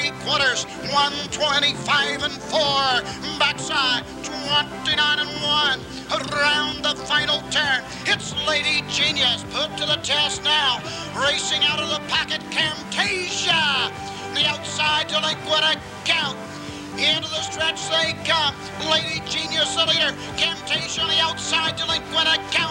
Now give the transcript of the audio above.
3/4, 125 and 4. Backside, 29 and 1. Around the final turn, it's Lady Genius put to the test now. Racing out of the pocket, Camtasia. The outside, Delinquent Account. Into the stretch they come. Lady Genius the leader. Camtasia on the outside, Delinquent Account.